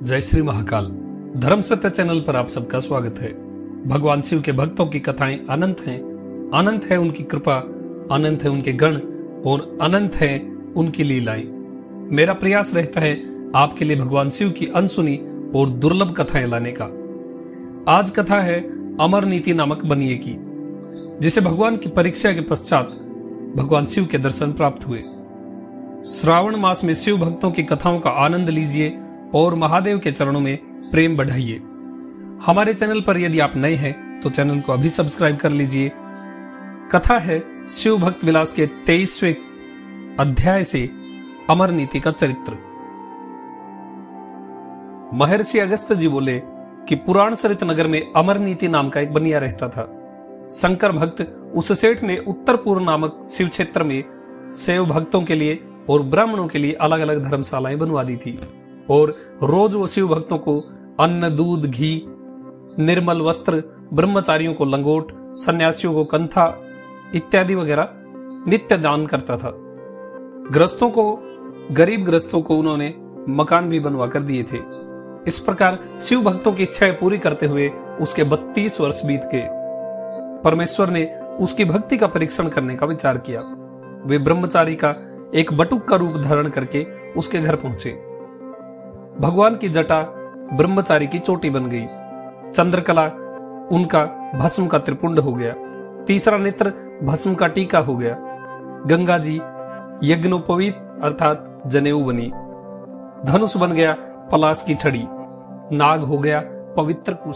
जय श्री महाकाल। धर्म सत्य चैनल पर आप सबका स्वागत है। भगवान शिव के भक्तों की कथाएं अनंत हैं। अनंत है उनकी कृपा, अनंत है उनके गण और अनंत है उनकी लीलाएं। मेरा प्रयास रहता है आपके लिए भगवान शिव की अनसुनी और दुर्लभ कथाएं लाने का। आज कथा है अमर नीति नामक बनिए की, जिसे भगवान की परीक्षा के पश्चात भगवान शिव के दर्शन प्राप्त हुए। श्रावण मास में शिव भक्तों की कथाओं का आनंद लीजिए और महादेव के चरणों में प्रेम बढ़ाइए। हमारे चैनल पर यदि आप नए हैं तो चैनल को अभी सब्सक्राइब कर लीजिए। कथा है शिव भक्त विलास के 23वें अध्याय से अमर नीति का चरित्र। महर्षि अगस्त्य जी बोले कि पुराण सरित नगर में अमर नीति नाम का एक बनिया रहता था। शंकर भक्त उस सेठ ने उत्तरपुर नामक शिव क्षेत्र में शैव भक्तों के लिए और ब्राह्मणों के लिए अलग अलग धर्मशालाएं बनवा दी थी और रोज वो शिव भक्तों को अन्न, दूध, घी, निर्मल वस्त्र, ब्रह्मचारियों को लंगोट, सन्यासियों को कंथा इत्यादि वगैरह नित्य दान करता था। ग्रस्तों को, गरीब ग्रस्तों को उन्होंने मकान भी बनवा कर दिए थे। इस प्रकार शिव भक्तों की इच्छाएं पूरी करते हुए उसके 32 वर्ष बीत गए। परमेश्वर ने उसकी भक्ति का परीक्षण करने का विचार किया। वे ब्रह्मचारी का एक बटुक का रूप धारण करके उसके घर पहुंचे। भगवान की जटा ब्रह्मचारी की चोटी बन गई। चंद्रकला उनका भस्म का त्रिपुंड हो गया। तीसरा नेत्र भस्म का टीका हो गया। गंगा जी यज्ञोपवीत अर्थात जनेऊ बनी। धनुष बन गया पलाश की छड़ी। नाग हो गया पवित्र कुश।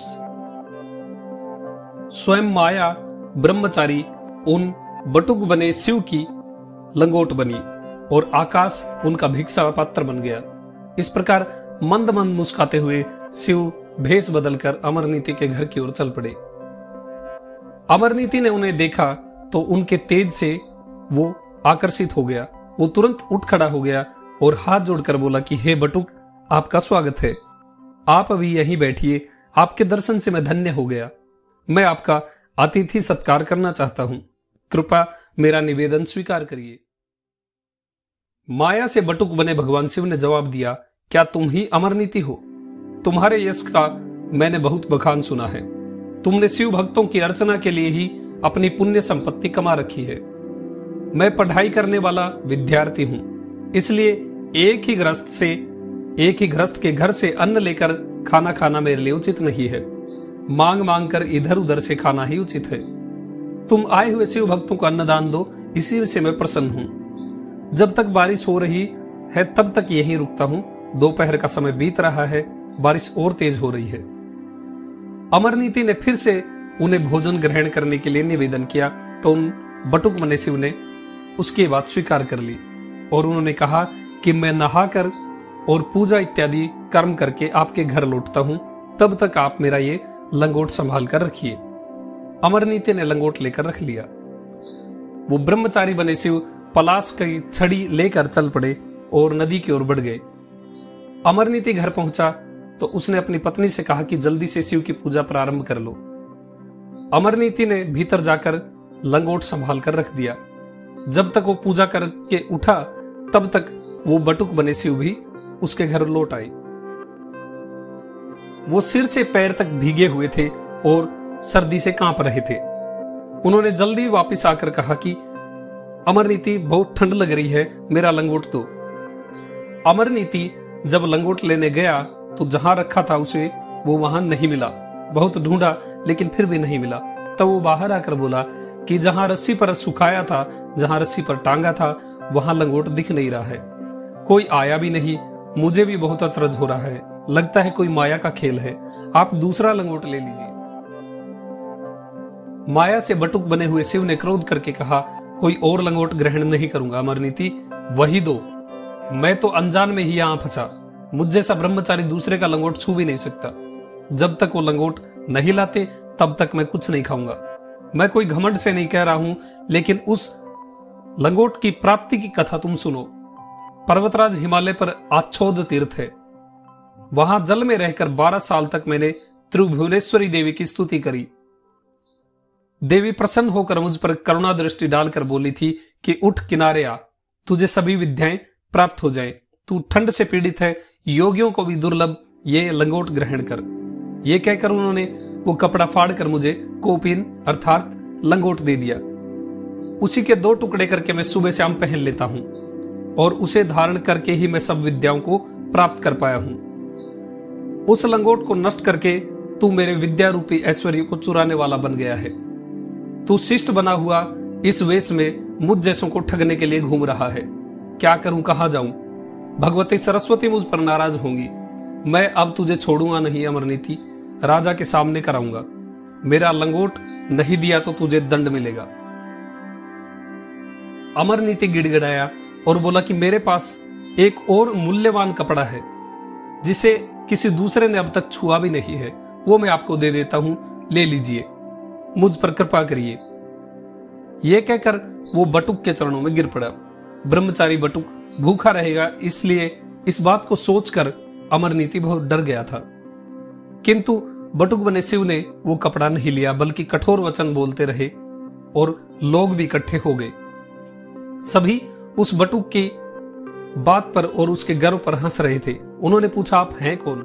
स्वयं माया ब्रह्मचारी उन बटुक बने शिव की लंगोट बनी और आकाश उनका भिक्षा पात्र बन गया। इस प्रकार मंद मंद मुस्काते हुए शिव भेष बदलकर अमरनीति के घर की ओर चल पड़े। अमरनीति ने उन्हें देखा तो उनके तेज से वो आकर्षित हो गया। वो तुरंत उठ खड़ा हो गया और हाथ जोड़कर बोला कि हे बटुक, आपका स्वागत है। आप अभी यहीं बैठिए। आपके दर्शन से मैं धन्य हो गया। मैं आपका अतिथि सत्कार करना चाहता हूं। कृपा मेरा निवेदन स्वीकार करिए। माया से बटुक बने भगवान शिव ने जवाब दिया, क्या तुम ही अमरनीति हो? तुम्हारे यश का मैंने बहुत बखान सुना है। तुमने शिव भक्तों की अर्चना के लिए ही अपनी पुण्य संपत्ति कमा रखी है। मैं पढ़ाई करने वाला विद्यार्थी हूं, इसलिए एक ही ग्रस्त के घर से अन्न लेकर खाना खाना मेरे लिए उचित नहीं है। मांग मांग कर इधर उधर से खाना ही उचित है। तुम आए हुए शिव भक्तों को अन्नदान दो, इसी से मैं प्रसन्न हूं। जब तक बारिश हो रही है तब तक यहीं रुकता हूं। दोपहर का समय बीत रहा है, बारिश और तेज हो रही है। अमरनीति ने फिर से उन्हें भोजन ग्रहण करने के लिए निवेदन किया तो उन बटुक बने शिव ने उसकी बात स्वीकार कर ली और उन्होंने कहा कि मैं नहाकर और पूजा इत्यादि कर्म करके आपके घर लौटता हूं, तब तक आप मेरा ये लंगोट संभाल कर रखिए। अमरनीति ने लंगोट लेकर रख लिया। वो ब्रह्मचारी बने शिव पलाश की छड़ी लेकर चल पड़े और नदी की ओर बढ़ गए। अमरनीति घर पहुंचा तो उसने अपनी पत्नी से कहा कि जल्दी से शिव की पूजा प्रारंभ कर लो। अमरनीति ने भीतर जाकर लंगोट संभाल कर रख दिया। जब तक वो पूजा करके उठा तब तक वो बटुक बने शिव भी उसके घर लौट आए। वो सिर से पैर तक भीगे हुए थे और सर्दी से कांप रहे थे। उन्होंने जल्दी वापस आकर कहा कि अमरनीति, बहुत ठंड लग रही है, मेरा लंगोट दो। अमरनीति जब लंगोट लेने गया तो जहां रखा था उसे वो वहां नहीं मिला। बहुत ढूंढा लेकिन फिर भी नहीं मिला। तब वो बाहर आकर बोला कि जहां रस्सी पर सुखाया था, जहां रस्सी पर टांगा था, वहां लंगोट दिख नहीं रहा है। कोई आया भी नहीं। मुझे भी बहुत अचरज हो रहा है। लगता है कोई माया का खेल है। आप दूसरा लंगोट ले लीजिए। माया से बटुक बने हुए शिव ने क्रोध करके कहा, कोई और लंगोट ग्रहण नहीं करूंगा अमरनीति, वही दो। मैं तो अनजान में ही यहां फंसा। मुझ जैसा ब्रह्मचारी दूसरे का लंगोट छू भी नहीं सकता। जब तक वो लंगोट नहीं लाते तब तक मैं कुछ नहीं खाऊंगा। मैं कोई घमंड से नहीं कह रहा हूं, लेकिन उस लंगोट की प्राप्ति की कथा तुम सुनो। पर्वतराज हिमालय पर आच्छोद तीर्थ है। वहां जल में रहकर 12 साल तक मैंने त्रिभुवनेश्वरी देवी की स्तुति करी। देवी प्रसन्न होकर मुझ पर करुणा दृष्टि डालकर बोली थी कि उठ किनारे आ, तुझे सभी विद्याएं प्राप्त हो जाएं। तू ठंड से पीड़ित है, योगियों को भी दुर्लभ ये लंगोट ग्रहण कर। ये कहकर उन्होंने वो कपड़ा फाड़कर मुझे कोपिन अर्थात लंगोट दे दिया। उसी के 2 टुकड़े करके मैं सुबह शाम पहन लेता हूं और उसे धारण करके ही मैं सब विद्याओं को प्राप्त कर पाया हूं। उस लंगोट को नष्ट करके तू मेरे विद्या रूपी ऐश्वर्य को चुराने वाला बन गया है। तू शिष्ट बना हुआ इस वेश में मुझ जैसों को ठगने के लिए घूम रहा है। क्या करूं, कहां जाऊं? भगवती सरस्वती मुझ पर नाराज होंगी। मैं अब तुझे छोड़ूंगा नहीं अमरनीति, राजा के सामने कराऊंगा। मेरा लंगोट नहीं दिया तो तुझे दंड मिलेगा। अमरनीति गिड़गिड़ाया और बोला कि मेरे पास एक और मूल्यवान कपड़ा है जिसे किसी दूसरे ने अब तक छुआ भी नहीं है, वो मैं आपको दे देता हूं, ले लीजिए, मुझ पर कृपा करिए। यह कहकर वो बटुक के चरणों में गिर पड़ा। ब्रह्मचारी बटुक भूखा रहेगा इसलिए इस बात को सोचकर अमरनीति बहुत डर गया था। किंतु बटुक बने शिव ने वो कपड़ा नहीं लिया, बल्कि कठोर वचन बोलते रहे और लोग भी इकट्ठे हो गए। सभी उस बटुक की बात पर और उसके गर्व पर हंस रहे थे। उन्होंने पूछा, आप हैं कौन?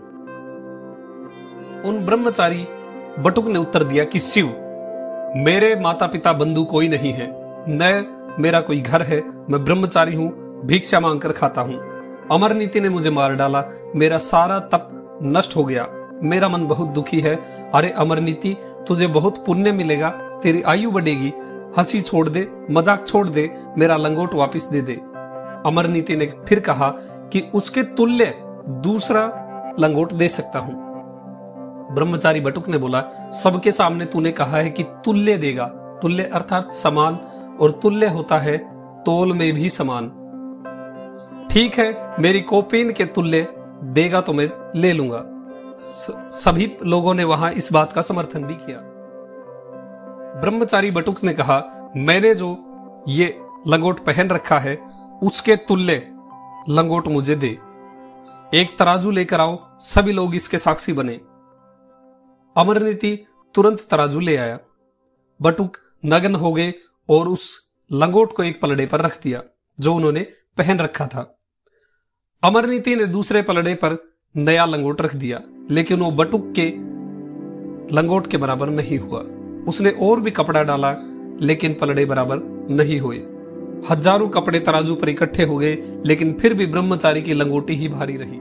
उन ब्रह्मचारी बटुक ने उत्तर दिया कि शिव, मेरे माता पिता बंधु कोई नहीं है, न मेरा कोई घर है, मैं ब्रह्मचारी हूं, भिक्षा मांगकर खाता हूं। अमरनीति ने मुझे मार डाला, मेरा सारा तप नष्ट हो गया, मेरा मन बहुत दुखी है। अरे अमरनीति, तुझे बहुत पुण्य मिलेगा, तेरी आयु बढ़ेगी, हंसी छोड़ दे, मजाक छोड़ दे, मेरा लंगोट वापस दे दे। अमरनीति ने फिर कहा कि उसके तुल्य दूसरा लंगोट दे सकता हूं। ब्रह्मचारी बटुक ने बोला, सबके सामने तूने कहा है कि तुल्य देगा। तुल्य अर्थात समान, और तुल्य होता है तोल में भी समान। ठीक है, मेरी कोपीन के तुल्य देगा तो मैं ले लूंगा। सभी लोगों ने वहां इस बात का समर्थन भी किया। ब्रह्मचारी बटुक ने कहा, मैंने जो ये लंगोट पहन रखा है उसके तुल्य लंगोट मुझे दे। एक तराजू लेकर आओ, सभी लोग इसके साक्षी बने। अमरनीति तुरंत तराजू ले आया। बटुक नग्न हो गए और उस लंगोट को एक पलड़े पर रख दिया जो उन्होंने पहन रखा था। अमरनीति ने दूसरे पलड़े पर नया लंगोट रख दिया, लेकिन वो बटुक के लंगोट के बराबर नहीं हुआ। उसने और भी कपड़ा डाला, लेकिन पलड़े बराबर नहीं हुए। हजारों कपड़े तराजू पर इकट्ठे हो गए, लेकिन फिर भी ब्रह्मचारी की लंगोटी ही भारी रही।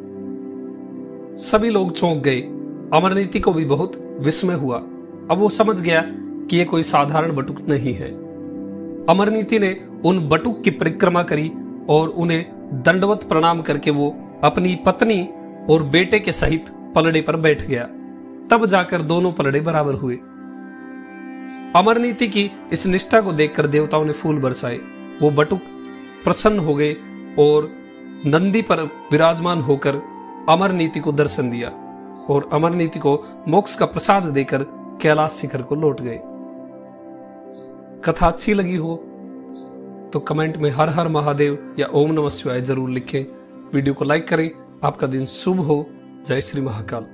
सभी लोग चौंक गए। अमरनीति को भी बहुत विस्मय हुआ। अब वो समझ गया कि ये कोई साधारण बटुक नहीं है। अमरनीति ने उन बटुक की परिक्रमा करी और उन्हें दंडवत प्रणाम करके वो अपनी पत्नी और बेटे के सहित पलड़े पर बैठ गया। तब जाकर दोनों पलड़े बराबर हुए। अमरनीति की इस निष्ठा को देखकर देवताओं ने फूल बरसाए। वो बटुक प्रसन्न हो गए और नंदी पर विराजमान होकर अमरनीति को दर्शन दिया और अमरनीति को मोक्ष का प्रसाद देकर कैलाश शिखर को लौट गए। कथा अच्छी लगी हो तो कमेंट में हर हर महादेव या ओम नमः शिवाय जरूर लिखें। वीडियो को लाइक करें। आपका दिन शुभ हो। जय श्री महाकाल।